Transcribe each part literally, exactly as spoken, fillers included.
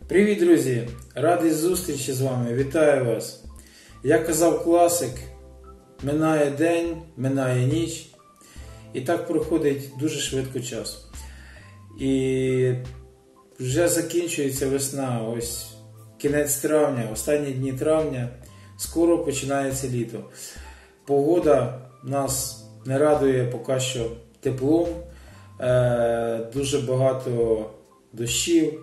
Привіт, друзі! Радий зустрічі з вами, вітаю вас! Як казав класик, минає день, минає ніч, і так проходить дуже швидко час. І вже закінчується весна, ось кінець травня, останні дні травня, скоро починається літо. Погода нас не радує поки що теплом, дуже багато дощів.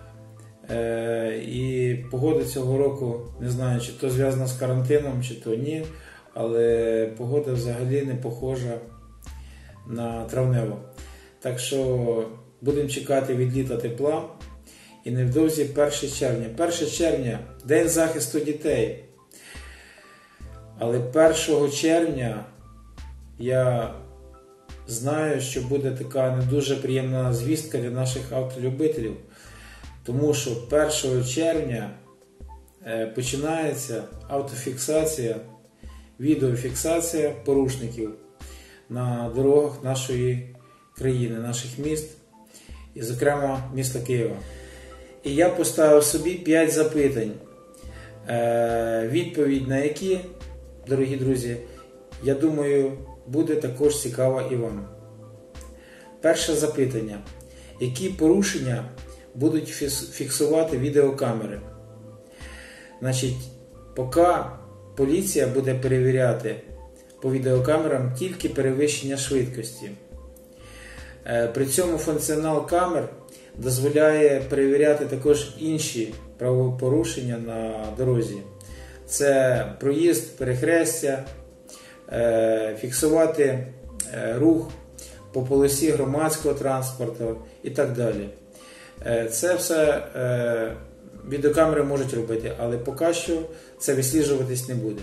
І погода цього року, не знаю, чи то зв'язана з карантином, чи то ні, але погода взагалі не похожа на травневу. Так що будемо чекати від літа тепла. І невдовзі перше червня. перше червня – День захисту дітей. Але першого червня я знаю, що буде така не дуже приємна звістка для наших автолюбителів. Тому що першого червня починається автофіксація, відеофіксація порушників на дорогах нашої країни, наших міст, і, зокрема, міста Києва. І я поставив собі п'ять запитань, відповідь на які, дорогі друзі, я думаю, буде також цікава і вам. Перше запитання. Які порушення будуть фіксувати відеокамери? Значить, поки поліція буде перевіряти по відеокамерам тільки перевищення швидкості. При цьому функціонал камер дозволяє перевіряти також інші правопорушення на дорозі. Це проїзд, перехрестя, фіксувати рух по полосі громадського транспорту і так далі. Це все відеокамери можуть робити, але поки що це висліджуватись не буде.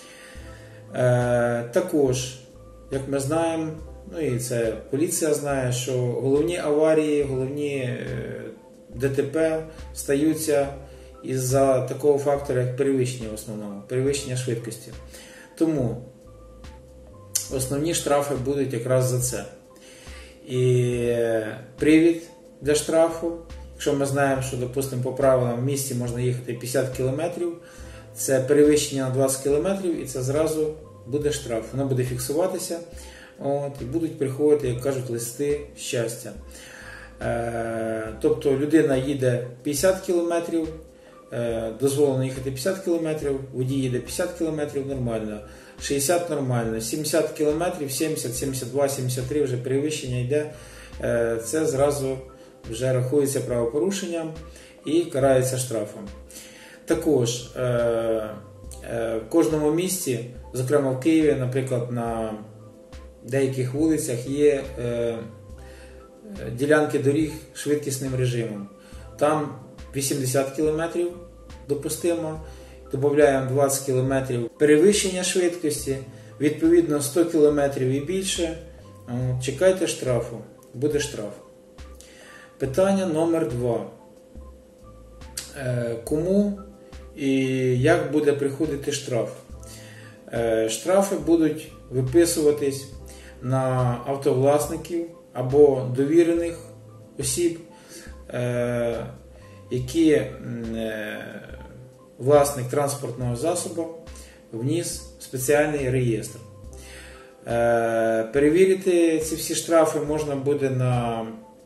Також, як ми знаємо, ну і це поліція знає, що головні аварії, головні ДТП стаються із-за такого фактора, як перевищення в основному, перевищення швидкості. Тому основні штрафи будуть якраз за це. І привід для штрафу, якщо ми знаємо, що, допустимо, по правилам в місті можна їхати п'ятдесят кілометрів, це перевищення на двадцять кілометрів, і це зразу буде штраф. Воно буде фіксуватися, от, і будуть приходити, як кажуть, листи щастя. Е, тобто людина їде п'ятдесят кілометрів, е, дозволено їхати п'ятдесят кілометрів, водій їде п'ятдесят кілометрів, нормально, шістдесят нормально, сімдесят кілометрів, сімдесят, сімдесят два, сімдесят три вже перевищення йде, е, це зразу вже рахується правопорушенням і карається штрафом. Також е, е, в кожному місті, зокрема в Києві, наприклад, на деяких вулицях є е, ділянки доріг швидкісним режимом. Там вісімдесят кілометрів допустимо, додаємо двадцять кілометрів перевищення швидкості, відповідно сто кілометрів і більше, чекайте штрафу, буде штраф. Питання номер два. Кому і як буде приходити штраф? Штрафи будуть виписуватись на автовласників або довірених осіб, які власник транспортного засобу вніс в спеціальний реєстр. Перевірити ці всі штрафи можна буде на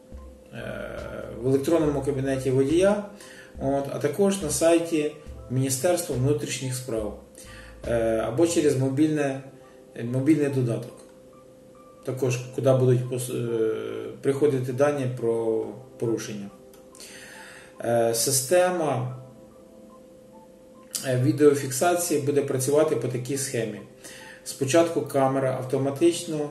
в електронному кабінеті водія, от, а також на сайті Міністерства внутрішніх справ або через мобільне, мобільний додаток. Також, куди будуть приходити дані про порушення. Система відеофіксації буде працювати по такій схемі. Спочатку камера автоматично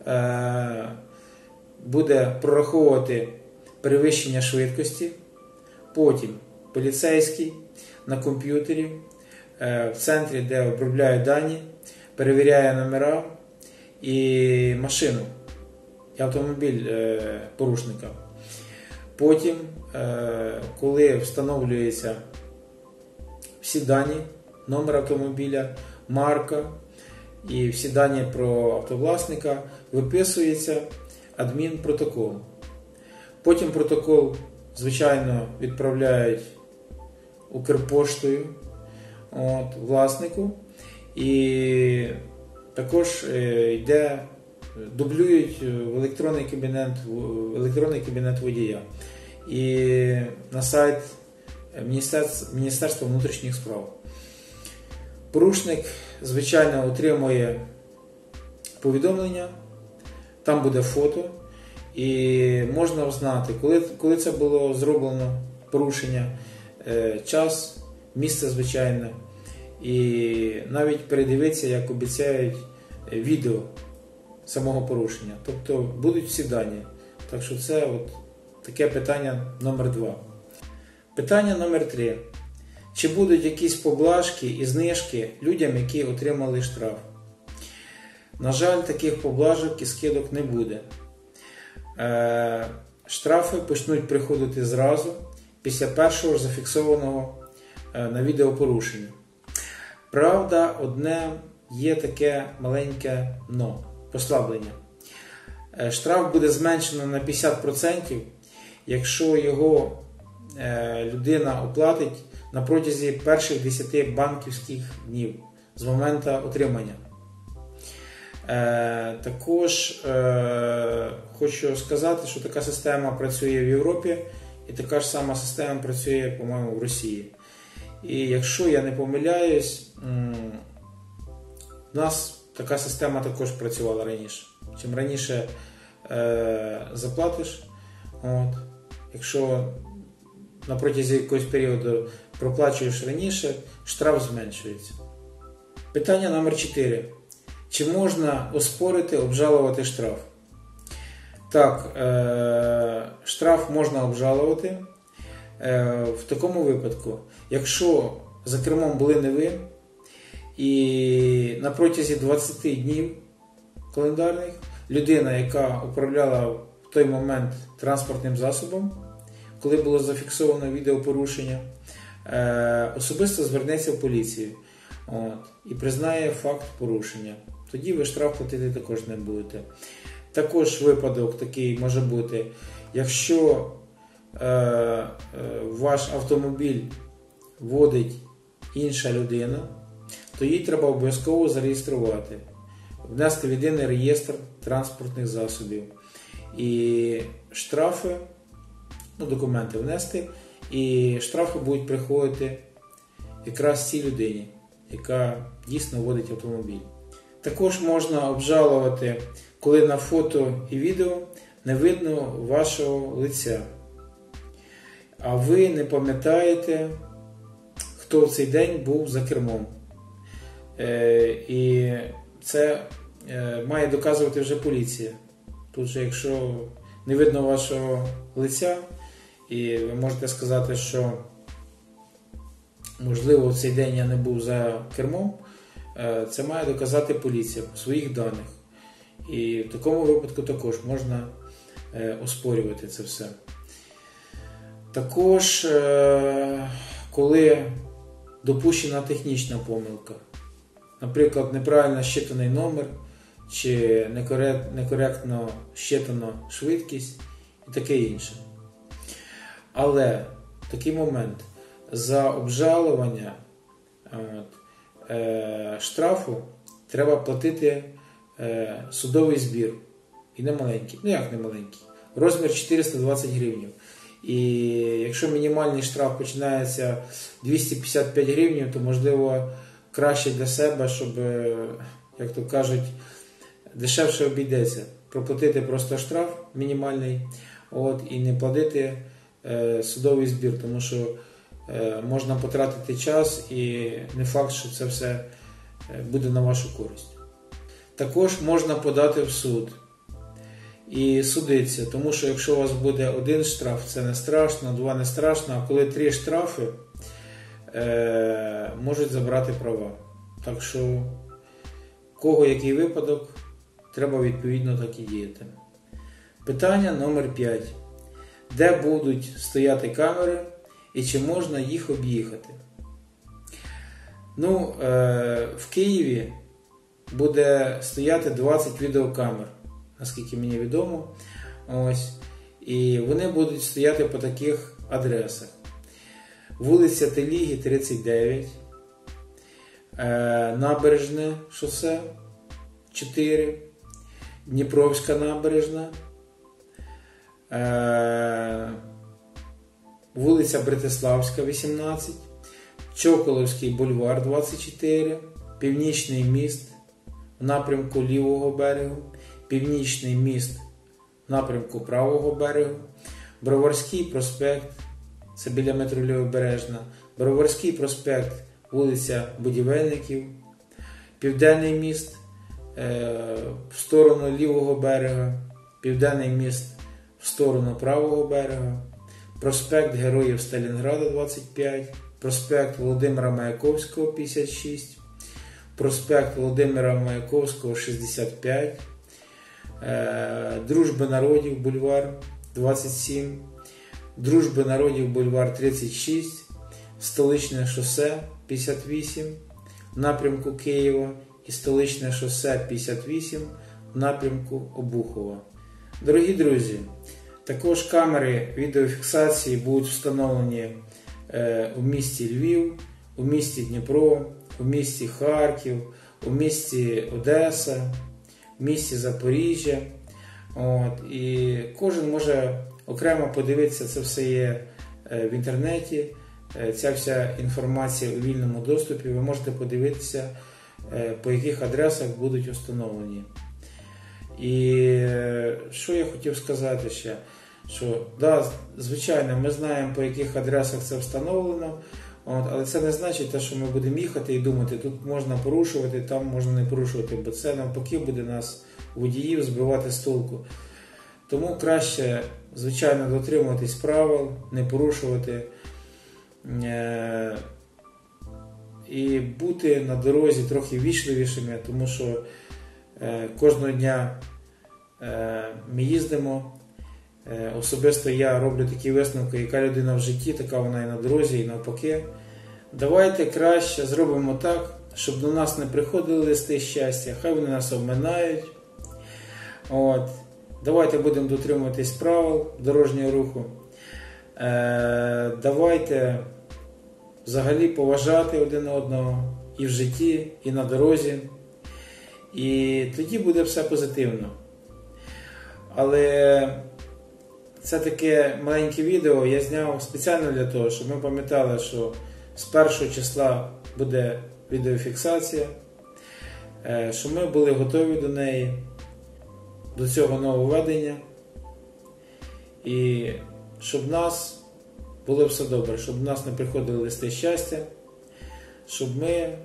буде прораховувати перевищення швидкості, потім поліцейський на комп'ютері в центрі, де обробляють дані, перевіряє номера і машину, і автомобіль порушника. Потім, коли встановлюються всі дані, номер автомобіля, марка і всі дані про автовласника, виписується адмінпротокол. Потім протокол, звичайно, відправляють Укрпоштою от, власнику, і також йде, дублюють в електронний кабінет, в електронний кабінет водія і на сайт Міністерства, Міністерства внутрішніх справ. Порушник, звичайно, отримує повідомлення, там буде фото, і можна взнати, коли, коли це було зроблено порушення, час, місце, звичайно, і навіть передивитися, як обіцяють, відео самого порушення. Тобто будуть всі дані. Так що це от таке питання номер два. Питання номер три. Чи будуть якісь поблажки і знижки людям, які отримали штраф? На жаль, таких поблажок і скидок не буде. Е, штрафи почнуть приходити зразу, після першого зафіксованого е, на відео порушення. Правда, одне є таке маленьке но, послаблення. Е, штраф буде зменшено на п'ятдесят відсотків, якщо його е, людина оплатить на протязі перших десяти банківських днів з моменту отримання. Е, також е, хочу сказати, що така система працює в Європі і така ж сама система працює, по-моєму, в Росії. І якщо я не помиляюсь, у нас така система також працювала раніше. Чим раніше е, заплатиш, от, якщо на протязі якогось періоду проплачуєш раніше, штраф зменшується. Питання номер чотири. Чи можна оспорити, обжалувати штраф? Так, е, штраф можна обжалувати е, в такому випадку, якщо за кермом були не ви, і на протязі двадцяти днів календарних людина, яка управляла в той момент транспортним засобом, коли було зафіксовано відеопорушення, е, особисто звернеться в поліцію, от, і признає факт порушення. Тоді ви штраф платити також не будете. Також випадок такий може бути, якщо е, е, ваш автомобіль водить інша людина, то їй треба обов'язково зареєструвати, внести в єдиний реєстр транспортних засобів. І штрафи, ну, документи внести, і штрафи будуть приходити якраз цій людині, яка дійсно водить автомобіль. Також можна обжалувати, коли на фото і відео не видно вашого лиця, а ви не пам'ятаєте, хто в цей день був за кермом. Е, і це е, має доказувати вже поліція. Тут же, якщо не видно вашого лиця, і ви можете сказати, що можливо в цей день я не був за кермом, це має доказати поліція по своїх даних. І в такому випадку також можна оспорювати це все. Також, коли допущена технічна помилка, наприклад, неправильно щитаний номер, чи некоректно щитана швидкість і таке інше. Але в такий момент за обжалування от, е, штрафу треба платити е, судовий збір. І не маленький. Ну як не маленький? Розмір чотириста двадцять гривень. І якщо мінімальний штраф починається двісті п'ятдесят п'ять гривень, то можливо краще для себе, щоб, як то кажуть, дешевше обійдеться. Проплатити просто штраф мінімальний, от, і не платити е, судовий збір, тому що е, можна потратити час і не факт, що це все буде на вашу користь. Також можна подати в суд і судитися, тому що якщо у вас буде один штраф, це не страшно, два не страшно, а коли три штрафи, е, можуть забрати права. Так що, кого який випадок, треба відповідно так і діяти. Питання номер п'ять. Де будуть стояти камери і чи можна їх об'їхати? Ну, е, в Києві буде стояти двадцять відеокамер, наскільки мені відомо. Ось. І вони будуть стояти по таких адресах. вулиця Теліги, тридцять дев'ять, Набережне шосе чотири, Дніпровська набережна, вулиця Братиславська, вісімнадцять, Чоколовський бульвар, двадцять чотири, Північний міст в напрямку лівого берегу, Північний міст в напрямку правого берегу, Броварський проспект, це біля метро Лівобережна, Броварський проспект, вулиця Будівельників, Південний міст в сторону лівого берега, Південний міст в сторону правого берега, проспект Героїв Сталінграда, двадцять п'ять, проспект Володимира Маяковського, п'ятдесят шість, проспект Володимира Маяковського, шістдесят п'ять, Дружби народів бульвар, двадцять сім, Дружби народів бульвар, тридцять шість, Столичне шосе, п'ятдесят вісім, в напрямку Києва і Столичне шосе, п'ятдесят вісім, в напрямку Обухова. Дорогі друзі, також камери відеофіксації будуть встановлені у місті Львів, у місті Дніпро, у місті Харків, у місті Одеса, в місті Запоріжжя. От, і кожен може окремо подивитися, це все є в інтернеті, ця вся інформація у вільному доступі, ви можете подивитися, по яких адресах будуть встановлені. І що я хотів сказати ще, що, да, звичайно, ми знаємо, по яких адресах це встановлено, от, але це не значить, що ми будемо їхати і думати, тут можна порушувати, там можна не порушувати, бо це навпаки буде нас, водіїв, збивати з толку. Тому краще, звичайно, дотримуватись правил, не порушувати е- і бути на дорозі трохи вічливішими, тому що е- кожного дня е- ми їздимо. Е- особисто я роблю такі висновки, яка людина в житті, така вона і на дорозі, і навпаки. Давайте краще зробимо так, щоб до нас не приходили листи щастя, хай вони нас обминають. От. Давайте будемо дотримуватись правил дорожнього руху. Е, давайте взагалі поважати один одного і в житті, і на дорозі. І тоді буде все позитивно. Але це таке маленьке відео я зняв спеціально для того, щоб ми пам'ятали, що з першого числа буде відеофіксація, е, що ми були готові до неї, до цього нововведення, і щоб в нас було все добре, щоб в нас не приходили листи щастя, щоб ми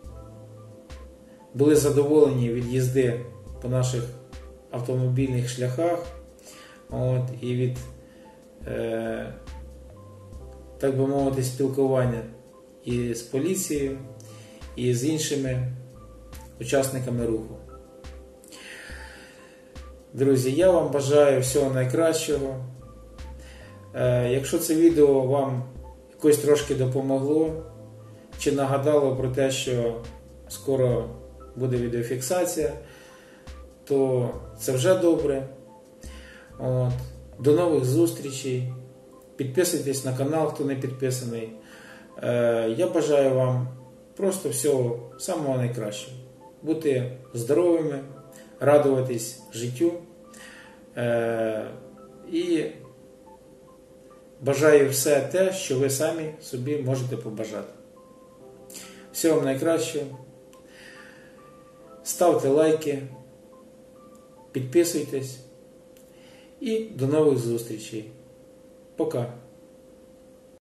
були задоволені від їзди по наших автомобільних шляхах, от, і від, е, так би мовити, спілкування і з поліцією, і з іншими учасниками руху. Друзі, я вам бажаю всього найкращого. Е, якщо це відео вам якось трошки допомогло, чи нагадало про те, що скоро буде відеофіксація, то це вже добре. От. До нових зустрічей. Підписуйтесь на канал, хто не підписаний. Е, я бажаю вам просто всього самого найкращого. Бути здоровими, радуватись життю. Е, і бажаю все те, що ви самі собі можете побажати. Всього вам найкращого. Ставте лайки, підписуйтесь і до нових зустрічей. Пока.